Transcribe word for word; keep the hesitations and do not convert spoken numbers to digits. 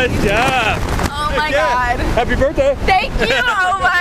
Good job. Oh my Yeah. God. Happy birthday. Thank you. Oh my